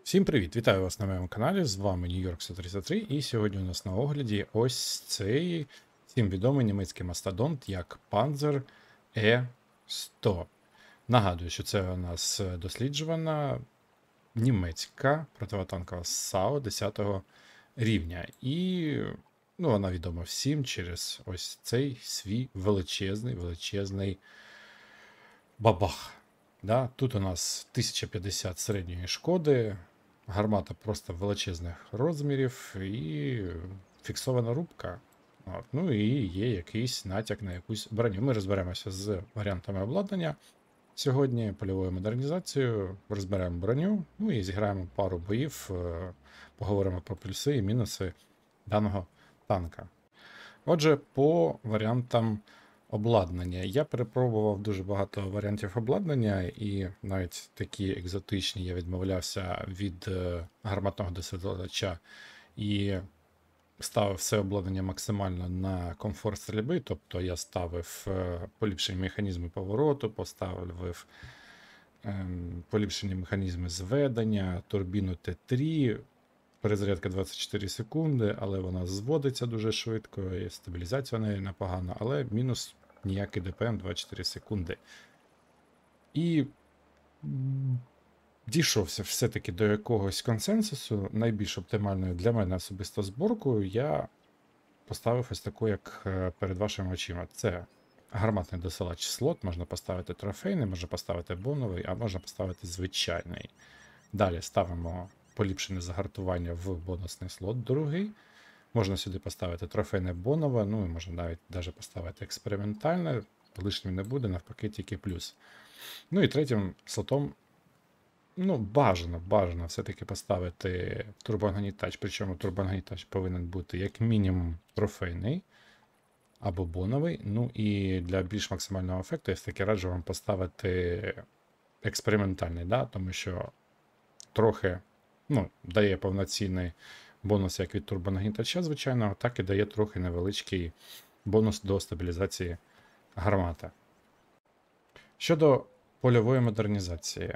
Всім привіт! Вітаю вас на моєму каналі. З вами Нью-Йорк 133, і сьогодні у нас на огляді ось цей всім відомий німецький мастодонт як Panzer E100. Нагадую, що це у нас досліджувана німецька противотанкова САУ 10-го рівня. І вона відома всім через ось цей свій величезний бабах. Да? Тут у нас 1050 середньої шкоди, гармата просто величезних розмірів і фіксована рубка. Ну і є якийсь натяк на якусь броню. Ми розберемося з варіантами обладнання. Сьогодні польовою модернізацією розберемо броню, ну і зіграємо пару боїв, поговоримо про плюси і мінуси даного танка. Отже, по варіантам обладнання. Я перепробував дуже багато варіантів обладнання, і навіть такі екзотичні я відмовлявся від гарматного досвідувача і ставив все обладнання максимально на комфорт стрільби. Тобто я ставив поліпшені механізми повороту, поставив поліпшені механізми зведення, турбіну Т3. Перезарядка 24 секунди, але вона зводиться дуже швидко, і стабілізація в неї непогана, але мінус ніякий ДПМ 24 секунди. І дійшовся все-таки до якогось консенсусу. Найбільш оптимальною для мене особисто зборкою я поставив ось таку, як перед вашими очима. Це гарматний досилач слот, можна поставити трофейний, можна поставити боновий, а можна поставити звичайний. Далі ставимо поліпшене загартування в бонусний слот другий. Можна сюди поставити трофейне бонове, ну і можна навіть поставити експериментальне, лишнім не буде, навпаки, тільки плюс. Ну і третім слотом, бажано все-таки поставити турбонагнітач, причому турбонагнітач повинен бути як мінімум трофейний або боновий. Ну і для більш максимального ефекту я все-таки раджу вам поставити експериментальний, тому що трохи дає повноцінний бонус як від турбонагнітача звичайного, так і дає трохи невеличкий бонус до стабілізації гармати. Щодо польової модернізації.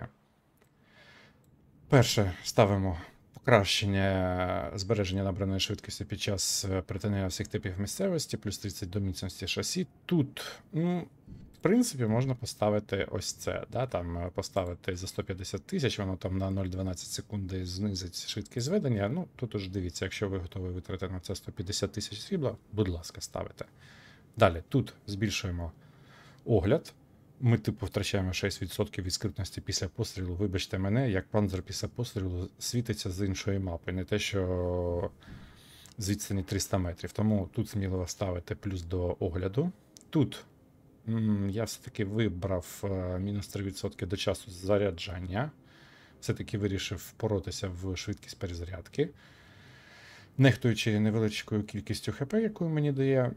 Перше, ставимо покращення збереження набраної швидкості під час перетинання всіх типів місцевості, плюс 30 до міцності шасі. Тут, в принципі, можна поставити ось це. Там поставити за 150 тисяч, воно там на 0,12 секунди знизить швидкість зведення. Тут уже дивіться, якщо ви готові витратити на це 150 тисяч срібла, будь ласка, ставите. Далі, тут збільшуємо огляд. Ми, втрачаємо 6% від скритності після пострілу. Вибачте мене, як панзер після пострілу світиться з іншої мапи, не те, що з відстані 300 метрів. Тому тут сміливо ставити плюс до огляду. Тут я все-таки вибрав мінус 3% до часу заряджання. Все-таки вирішив впоротися в швидкість перезарядки. Нехтуючи невеличкою кількістю ХП, яку мені дає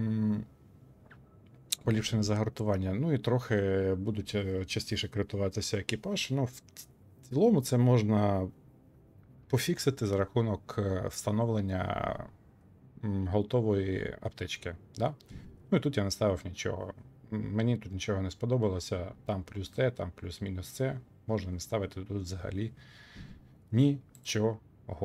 поліпшене загартування, ну і трохи будуть частіше критуватися екіпаж. В цілому це можна пофіксити за рахунок встановлення голтової аптечки. Да? Ну і тут я не ставив нічого. Мені тут нічого не сподобалося. Там плюс Т, там плюс-мінус С. Можна не ставити тут взагалі нічого.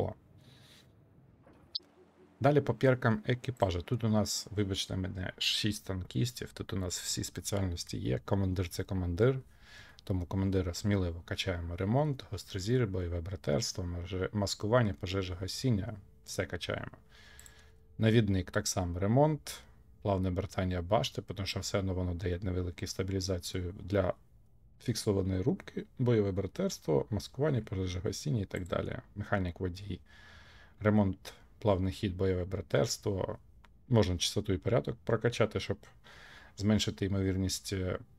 Далі по перкам екіпажа. Тут у нас, вибачте мене, 6 танкістів. Тут у нас всі спеціальності є. Командир це командир. Тому командира сміливо качаємо ремонт, гострозір, бойове братерство, маскування, пожежогасіння. Все качаємо. Навідник так само ремонт, плавне братання башти, тому що все одно воно дає невелику стабілізацію для фіксованої рубки, бойове братерство, маскування, пожежогасіння і так далі. Механік водій. Ремонт, плавний хід, бойове братерство. Можна частоту і порядок прокачати, щоб зменшити ймовірність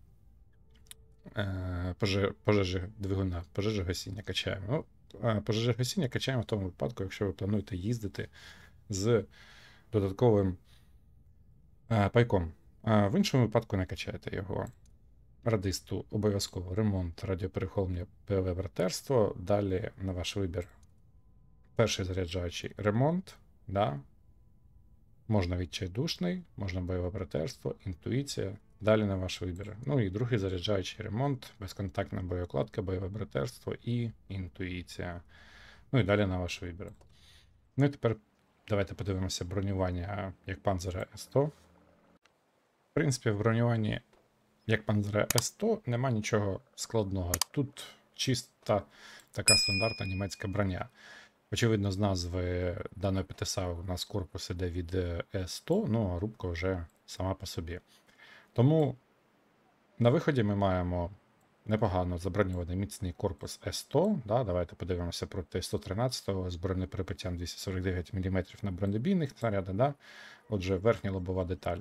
пожежі двигуна. Пожежогасіння качаємо. Пожежогасіння качаємо в тому випадку, якщо ви плануєте їздити з додатковим пайком. В іншому випадку не качаєте його. Радисту обов'язково ремонт, радіоперехоплення, бойове братерство. Далі на ваш вибір. Перший заряджаючий ремонт, можна відчайдушний, можна бойове братерство, інтуїція, далі на ваш вибір. Ну і другий заряджаючий ремонт, безконтактна боєукладка, бойове братерство і інтуїція. Ну і далі на ваш вибір. Ну і тепер давайте подивимося бронювання як Panzer С100. В принципі, в бронюванні як Panzer С100 нема нічого складного. Тут чиста така стандартна німецька броня. Очевидно, з назви даної ПТСА у нас корпус іде від С100, ну а рубка вже сама по собі. Тому на виході ми маємо непогано заброньований міцний корпус С100. Да, давайте подивимося проти 113 з бронеприпиттям 249 мм на бронебійних снарядах. Да. Отже, верхня лобова деталь.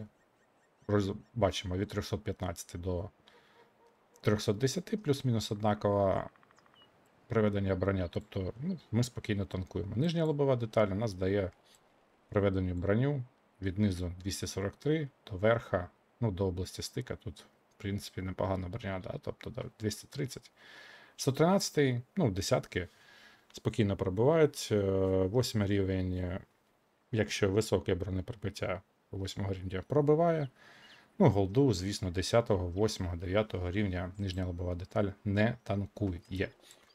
Бачимо від 315 до 310, плюс-мінус однакова приведення броня. Тобто ми спокійно танкуємо. Нижня лобова деталь у нас дає приведенню броню від низу 243 до верха, ну, до області стика. Тут, в принципі, непогана броня, да? Тобто 230. 113, ну, десятки спокійно пробивають. 8 рівень, якщо високе бронепробиття 8 рівня пробиває. Ну, голду, звісно, 10, 8, 9 рівня нижня лобова деталь не танкує.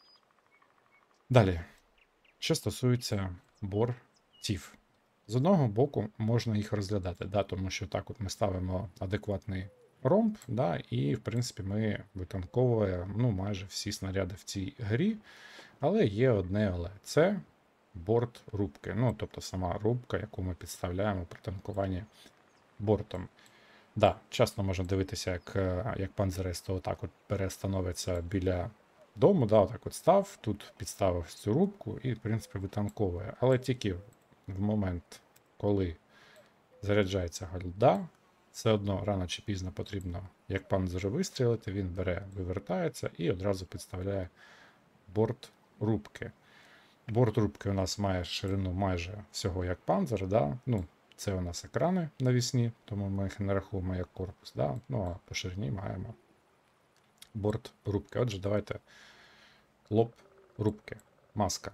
Далі, що стосується бортів. З одного боку можна їх розглядати, да, тому що так от ми ставимо адекватний ромб, да, і, в принципі, ми витанковуємо ну, майже всі снаряди в цій грі. Але є одне але. Це борт рубки. Ну, тобто сама рубка, яку ми підставляємо при танкуванні бортом. Да, часто можна дивитися, як Panzer S100 отак от перестановиться біля дому, да, отак от став, тут підставив цю рубку і, в принципі, витанковує. Але тільки в момент, коли заряджається гальда, все одно рано чи пізно потрібно, як Panzer вистрілити, він бере, вивертається і одразу підставляє борт рубки. Борт рубки у нас має ширину майже всього як Panzer, да? Ну, це у нас екрани навісні, тому ми їх не рахуємо як корпус. Да? Ну а по ширині маємо борт рубки. Отже, давайте лоб рубки, маска.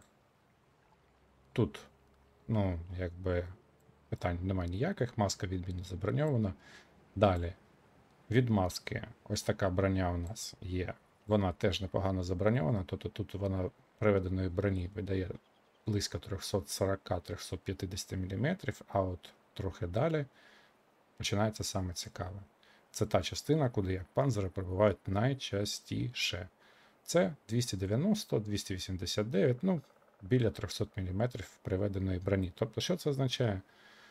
Тут, ну, якби питань немає ніяких, маска відмінно заброньована. Далі, від маски, ось така броня у нас є. Вона теж непогано заброньована, тобто тут вона приведеної броні видає близько 340-350 мм, а от трохи далі починається саме цікаве. Це та частина, куди як панзери пробувають найчастіше. Це 290, 289, ну, біля 300 мм приведеної броні. Тобто, що це означає?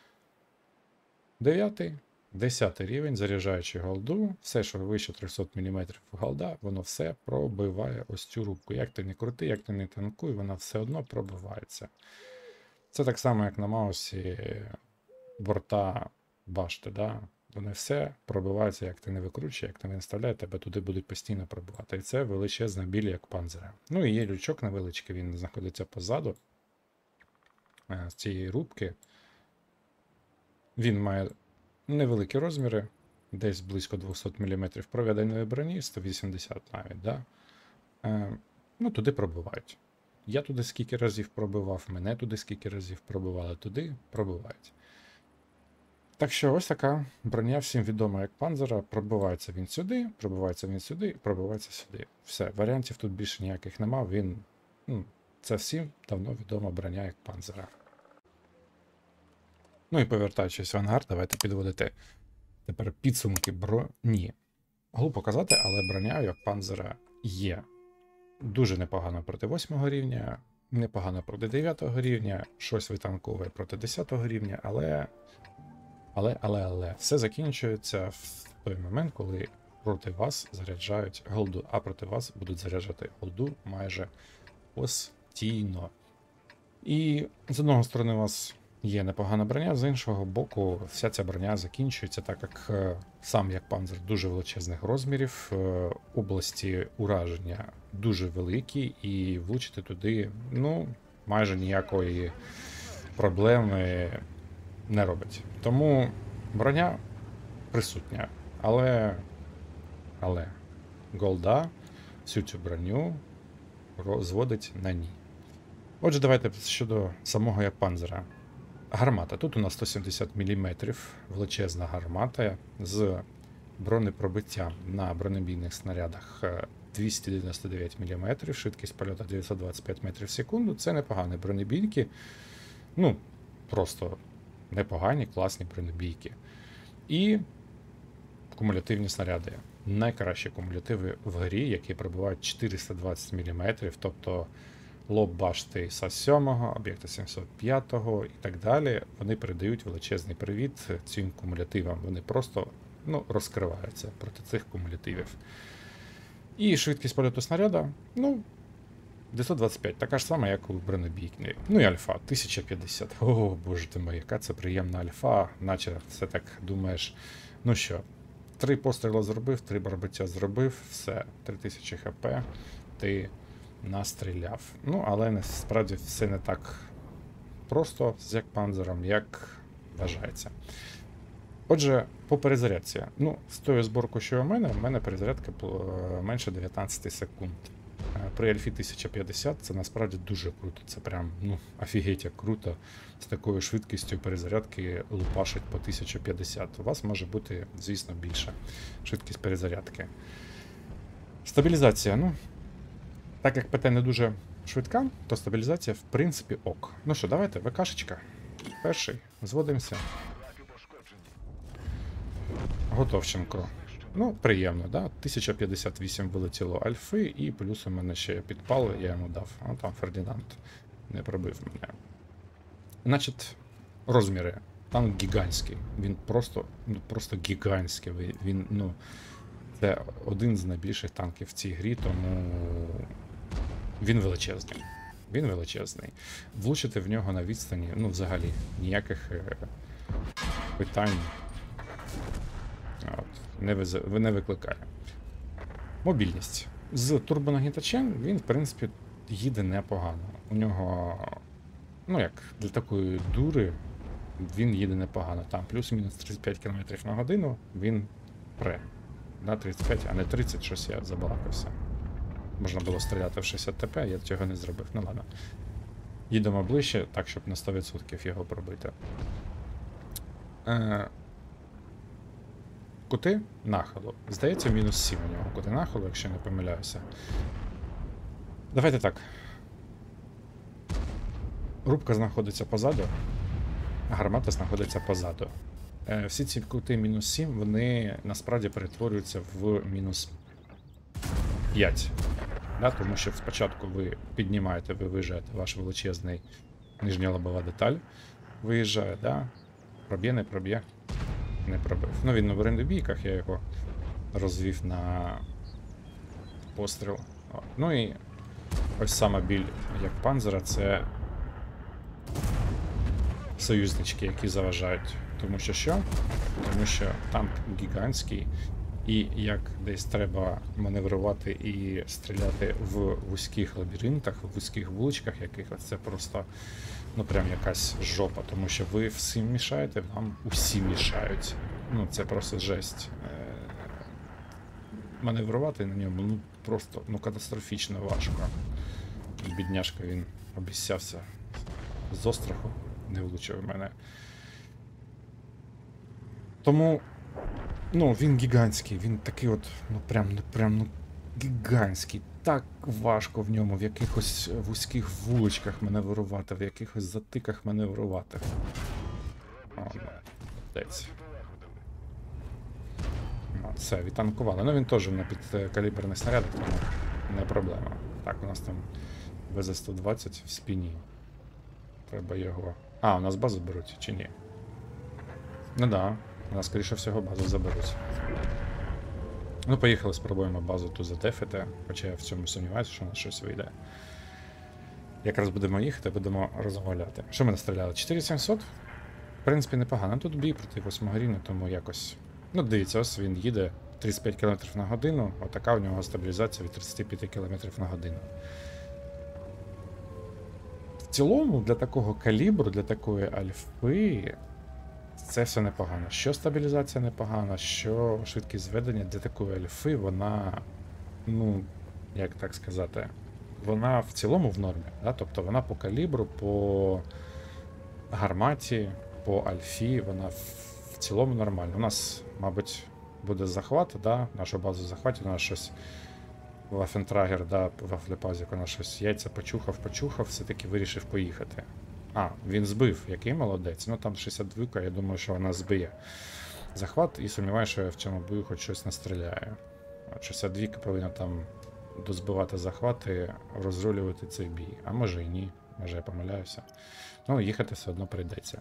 9, 10 рівень, заряджаючи голду, все, що вище 300 мм голда, воно все пробиває ось цю рубку. Як ти не крути, як ти не танкуй, вона все одно пробивається. Це так само, як на Маусі борта башти, да? Вони все пробиваються, як ти не викручує, як ти не виставляє, тебе туди будуть постійно пробивати. І це величезна біль, як панзера. Ну і є лючок невеличкий, він знаходиться позаду з цієї рубки. Він має невеликі розміри, десь близько 200 мм проведеної броні, 180 навіть, да? Ну, туди пробивають. Я туди скільки разів пробивав, мене туди скільки разів пробивали, туди пробивають. Так що ось така броня всім відома як панзера, пробивається він сюди, пробивається він сюди, пробивається сюди. Все, варіантів тут більше ніяких нема, він, ну, це всім давно відома броня як панзера. Ну і повертаючись в ангар, давайте підводити тепер підсумки броні. Глупо казати, але броня як панзера є. Дуже непогано проти 8 рівня, непогано проти 9 рівня, щось витанковує проти 10 рівня, але все закінчується в той момент, коли проти вас заряджають голду, а проти вас будуть заряджати голду майже постійно. І з одного сторони у вас є непогана броня, з іншого боку, вся ця броня закінчується, так як сам як панзер дуже величезних розмірів, області ураження дуже великі, і влучити туди, ну, майже ніякої проблеми не робить. Тому броня присутня, але голда всю цю броню розводить на ній. Отже, давайте щодо самого як панзера. Гармата. Тут у нас 170 мм, величезна гармата з бронепробиття на бронебійних снарядах 299 мм, швидкість польоту 925 метрів в секунду. Це непогані бронебійки. Ну, просто непогані, класні бронебійки. І кумулятивні снаряди. Найкращі кумулятиви в грі, які пробивають 420 мм, тобто лоб башти СА-7, об'єкта 705 і так далі. Вони передають величезний привіт цим кумулятивам. Вони просто розкриваються проти цих кумулятивів. І швидкість польоту снаряда, 925, така ж сама, як у бронебійки. Ну і альфа, 1050. О, боже ти мой, яка це приємна альфа, наче все так думаєш. Ну що, 3 постріли зробив, 3 пробиття зробив, все, 3000 хп, ти настріляв. Ну, але насправді все не так просто з панзером, як вважається. Отже, по перезарядці. З тою зборкою, що в мене перезарядка менше 19 секунд. При Альфі 1050 це насправді дуже круто. Це прям, офігеть як круто. З такою швидкістю перезарядки лупашить по 1050. У вас може бути, звісно, більша швидкість перезарядки. Стабілізація. Так як ПТ не дуже швидка, то стабілізація, в принципі, ок. Ну що, давайте, ВКшечка. Перший. Зводимося. Готовченко. Приємно, да? 1058 вилетіло альфи, і плюс у мене ще підпали, я йому дав. А там Фердинанд не пробив мене. Значить, розміри. Танк гігантський. Він просто гігантський. Він, це один з найбільших танків в цій грі, тому він величезний. Він величезний. Влучити в нього на відстані, взагалі, ніяких питань не викликає. Мобільність. З турбонагнітачем він, в принципі, їде непогано. У нього, як для такої дури, він їде непогано. Там плюс-мінус 35 км на годину, він пре. На 35, а не 30, щось я забалакався. Можна було стріляти в 60 ТП, я цього не зробив. Ну ладно. Їдемо ближче, так, щоб на 100% його пробити. Кути нахилу. Здається, мінус 7 у нього кути нахилу, якщо не помиляюся. Давайте так. Рубка знаходиться позаду, а гармата знаходиться позаду. Всі ці кути мінус 7, вони насправді перетворюються в мінус 5. Да? Тому що спочатку ви піднімаєте, ви виїжджаєте ваш величезний нижня лобова деталь. Виїжджає, да? Проб'є, не проб'є. Не пробив. Він на бронебійках, я його розвів на постріл. І ось сама біль як панзера, це союзнички, які заважають. Тому що що? Тому що танк гігантський, і як десь треба маневрувати і стріляти в вузьких лабіринтах, в вузьких вуличках якихось, це просто, прям якась жопа, тому що ви всім мішаєте, вам усі мішають. Це просто жесть. Маневрувати на ньому, просто, катастрофічно важко. Бідняшка, він обіцявся з остраху, не влучив мене. Тому, він гігантський, він такий от, прям гігантський. Так важко в ньому в якихось вузьких вуличках маневрувати, в якихось затиках маневрувати. Молодець. Все, відтанкували. Він теж на підкаліберних снарядах, тому не проблема. Так, у нас там ВЗ-120 в спині. Треба його... у нас базу беруть, чи ні? Да, у нас, скоріше всього, базу заберуть. Поїхали, спробуємо базу ту задефити, хоча я в цьому сумніваюся, що у нас щось вийде. Якраз будемо їхати, будемо розмовляти. Що ми настріляли? 4700? В принципі, непогано. Тут бій проти 8 рівня, тому якось... дивіться, ось він їде 35 км на годину, отака у нього стабілізація від 35 км на годину. В цілому, для такого калібру, для такої альфи, це все непогано. Що стабілізація непогана, що швидкість зведення для такої альфи, вона, як так сказати, вона в цілому в нормі. Да? Тобто вона по калібру, по гарматі, по альфі, вона в цілому нормально. У нас, мабуть, буде захват, да, нашу базу захватить, у нас щось Вафентрагер, да, Вафлепазік, у нас щось яйця почухав, все-таки вирішив поїхати. А, він збив, який молодець. Ну там 62, я думаю, що вона збиє захват і сумніваюся, що я в цьому бою хоч щось настріляю. 62 повинна там дозбивати захвати, розрулювати цей бій. А може і ні, може я помиляюся. Ну, їхати все одно прийдеться.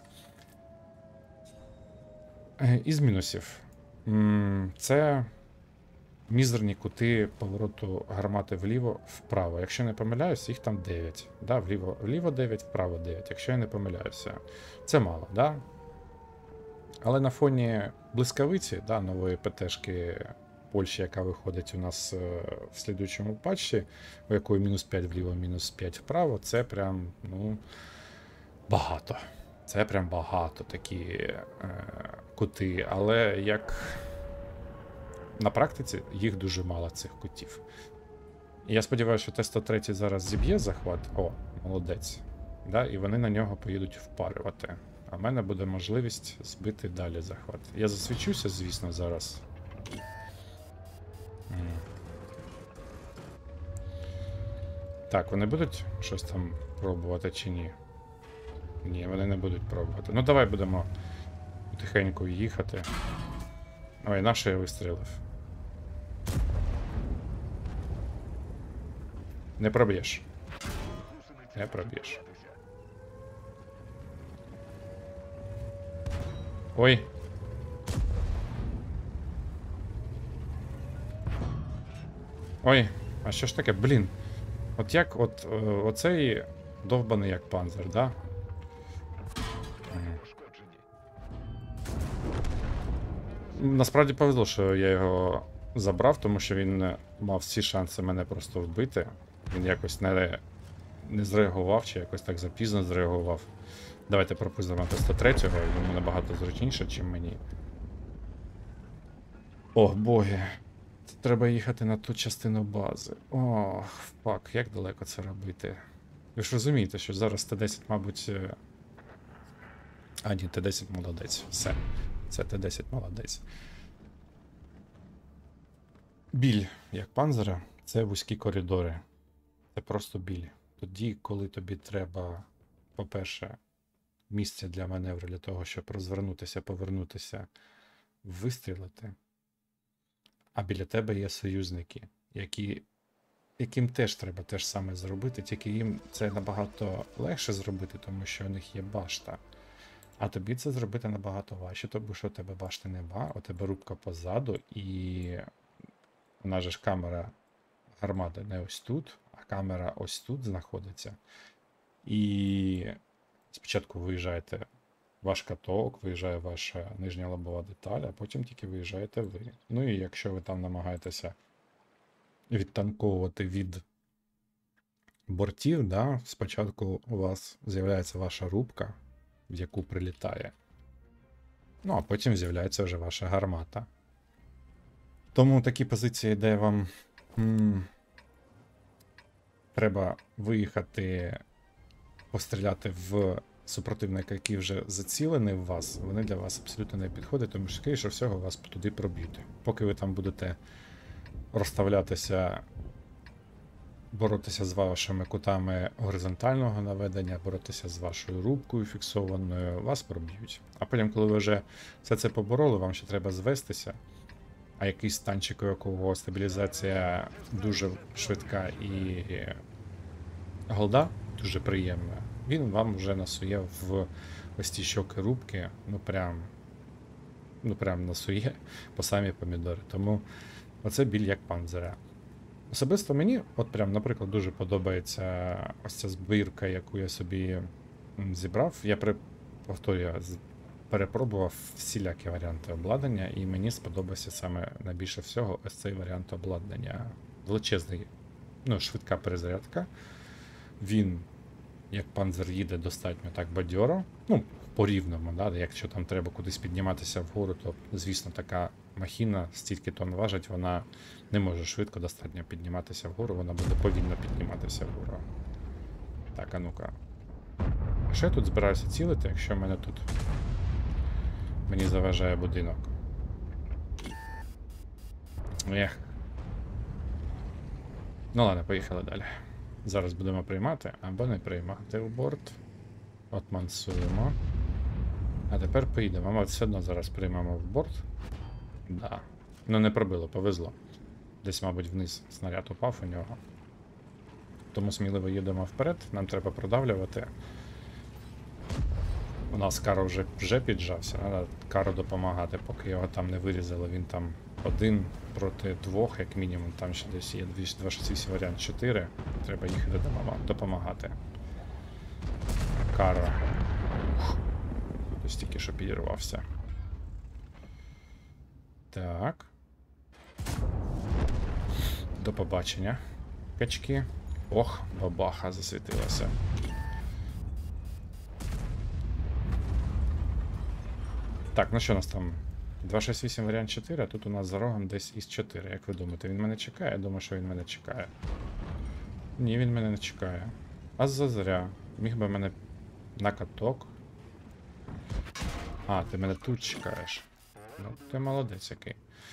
Із мінусів. Це мізерні кути повороту гармати вліво-вправо. Якщо не помиляюсь, їх там 9. Да, вліво 9, вправо 9. Якщо я не помиляюся. Це мало, да? Але на фоні блискавиці, да, нової ПТшки Польщі, яка виходить у нас в слідуючому патчі, у якої мінус 5 вліво, мінус 5 вправо, це прям, ну, багато. Це прям багато такі кути. Але як на практиці їх дуже мало цих кутів. І я сподіваюся, що Т-103 зараз зіб'є захват. О, молодець. Да, і вони на нього поїдуть впарювати. А в мене буде можливість збити далі захват. Я засвічуся, звісно, зараз. Так, вони будуть щось там пробувати чи ні? Ні, вони не будуть пробувати. Ну давай будемо тихенько їхати. Ой, наш я вистрілив. Не проб'єш. Не проб'єш. Ой. Ой, а що ж таке? Блін. От як оцей довбаний як панзер, да? Насправді повезло, що я його забрав, тому що він мав всі шанси мене просто вбити. Він якось не зреагував, чи якось так запізно зреагував. Давайте пропустимо Т-103, йому набагато зручніше, ніж мені. Ох, боги. Треба їхати на ту частину бази. Ох, фак, як далеко це робити? Ви ж розумієте, що зараз Т-10, мабуть. А, ні, Т-10 молодець. Все. Це Т-10 молодець. Біль, як панзера, це вузькі коридори. Це просто біль. Тоді, коли тобі треба, по-перше, місце для маневру, для того, щоб розвернутися, повернутися, вистрілити. А біля тебе є союзники, яким теж треба те ж саме зробити, тільки їм це набагато легше зробити, тому що у них є башта. А тобі це зробити набагато важче, тому що у тебе башти нема, у тебе рубка позаду, і вона же ж камера гармати не ось тут, а камера ось тут знаходиться. І спочатку виїжджаєте ваш каток, виїжджає ваша нижня лобова деталь, а потім тільки виїжджаєте ви. Ну і якщо ви там намагаєтеся відтанковувати від бортів, да, спочатку у вас з'являється ваша рубка, в яку прилітає. Ну, а потім з'являється вже ваша гармата. Тому такі позиції, де вам треба виїхати, постріляти в супротивника, який вже зацілений в вас, вони для вас абсолютно не підходять, тому що, скоріше всього, вас туди проб'ють. Поки ви там будете розставлятися, боротися з вашими кутами горизонтального наведення, боротися з вашою рубкою фіксованою, вас проб'ють. А потім, коли ви вже все це побороли, вам ще треба звестися, а якийсь танчик, у якого стабілізація дуже швидка і голда дуже приємна, він вам вже насує в ось ті щоки рубки, ну прям насує по самі помідори. Тому оце біль як панзера. Особисто мені, от прям, наприклад, дуже подобається ось ця збірка, яку я собі зібрав. Я повторюю, перепробував всілякі варіанти обладнання, і мені сподобався саме найбільше всього ось цей варіант обладнання. Величезний, ну, швидка перезарядка. Він, як панзер, їде достатньо так бадьоро. Ну, по-рівному, да? Якщо там треба кудись підніматися вгору, то, звісно, така махіна, стільки тонн важить, вона не може швидко достатньо підніматися вгору, вона буде повільно підніматися вгору. Так, а ну-ка. А що я тут збираюся цілити, якщо в мене тут мені заважає будинок? Ех. Ну ладно, поїхали далі. Зараз будемо приймати або не приймати в борт. От мансуємо. А тепер поїдемо. Ми все одно зараз приймемо в борт. Да. Ну не пробило, повезло. Десь, мабуть, вниз снаряд упав у нього. Тому сміливо їдемо вперед, нам треба продавлювати. У нас Каро вже піджався, треба Каро допомагати, поки його там не вирізали. Він там 1 проти 2, як мінімум, там ще десь є 268 варіант 4. Треба їх допомагати. Каро. Ось тільки що підірвався. Так. До побачення. Качки. Ох, бабаха засвітилася. Так, ну що у нас там? 268 варіант 4, а тут у нас за рогом десь із 4. Як ви думаєте, він мене чекає? Я думаю, що він мене чекає. Ні, він мене не чекає. А зазря. Міг би мене на каток. А, ти мене тут чекаєш. Ну, ти молодець який.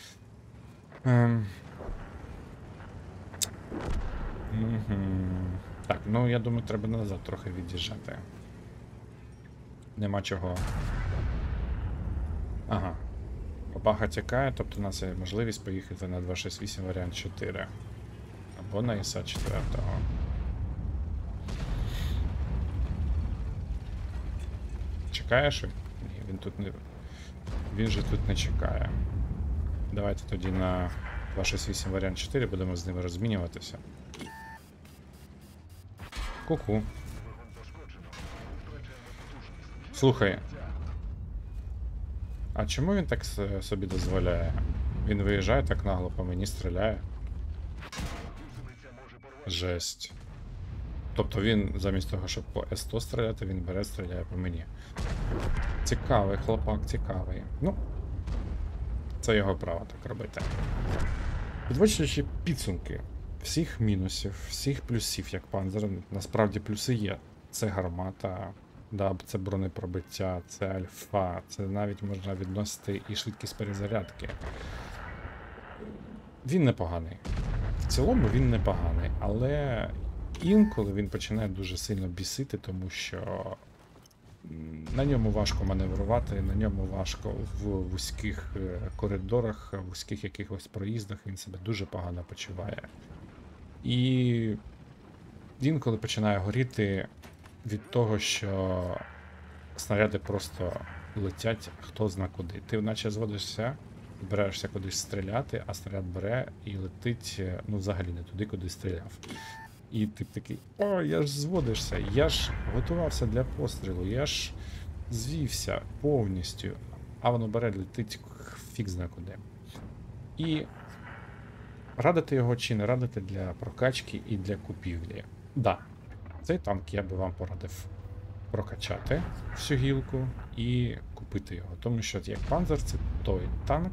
Так, ну я думаю, треба назад трохи від'їжджати. Нема чого. Ага. Бабаха тікає, тобто у нас є можливість поїхати на 268 варіант 4. Або на ІСа 4. Чекаєш? Ні, він тут не... Він же тут не чекає. Давайте тоді на 268 варіант 4 будемо з ними розмінюватися. Ку-ку. Слухай. А чому він так собі дозволяє? Він виїжджає так нагло по мені стріляє. Жесть. Тобто він замість того, щоб по С100 стріляти, він бере, стріляє по мені. Цікавий хлопак, цікавий. Ну, це його право так робити. Підводячи підсумки всіх мінусів, всіх плюсів, як Панзер, насправді плюси є. Це гармата, да, це бронепробиття, це альфа, це навіть можна відносити і швидкість перезарядки. Він непоганий. В цілому він непоганий, але інколи він починає дуже сильно бісити, тому що на ньому важко маневрувати, на ньому важко в вузьких коридорах, в вузьких якихось проїздах він себе дуже погано почуває. І інколи починає горіти від того, що снаряди просто летять хто зна куди. Ти наче зводишся, збираєшся кудись стріляти, а снаряд бере і летить, ну взагалі не туди, куди стріляв. І ти такий, о, я ж зводишся, я ж готувався для пострілу, я ж звівся повністю, а воно бере, летить фіг зна куди. І радити його чи не радити для прокачки і для купівлі. Да, цей танк я би вам порадив прокачати всю гілку і купити його. Тому що як Панзер це той танк,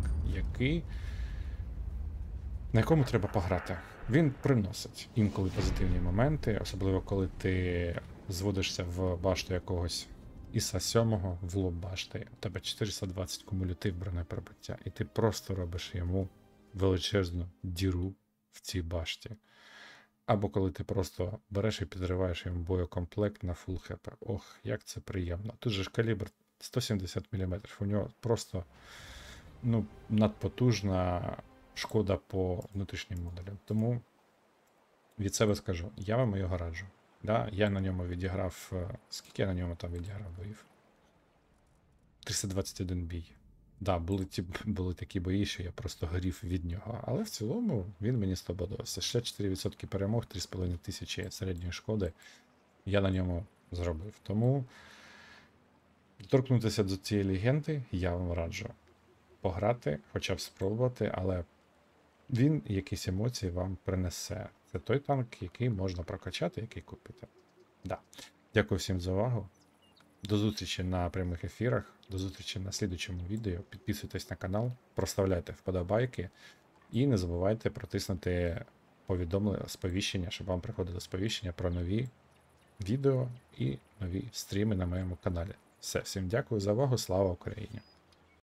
на якому треба пограти. Він приносить інколи позитивні моменти, особливо коли ти зводишся в башту якогось Іса 7 в лоб башти, у тебе 420 кумулятив бронепробиття, і ти просто робиш йому величезну діру в цій башті. Або коли ти просто береш і підриваєш йому боєкомплект на фул хп. Ох, як це приємно. Тут же ж калібр 170 мм, у нього просто ну, надпотужна шкода по внутрішнім модулям. Тому від себе скажу, я вам його раджу. Да, я на ньому відіграв. Скільки я на ньому там відіграв боїв? 321 бій. Да, були такі бої, що я просто горів від нього. Але в цілому він мені сподобався. Ще 4% перемог, 3500 середньої шкоди я на ньому зробив. Тому доторкнутися до цієї легенди я вам раджу пограти, хоча б спробувати, але він якісь емоції вам принесе. Це той танк, який можна прокачати, який купити. Да. Дякую всім за увагу. До зустрічі на прямих ефірах, до зустрічі на слідучому відео. Підписуйтесь на канал, проставляйте вподобайки і не забувайте протиснути сповіщення, щоб вам приходило сповіщення про нові відео і нові стріми на моєму каналі. Все, всім дякую за увагу, слава Україні!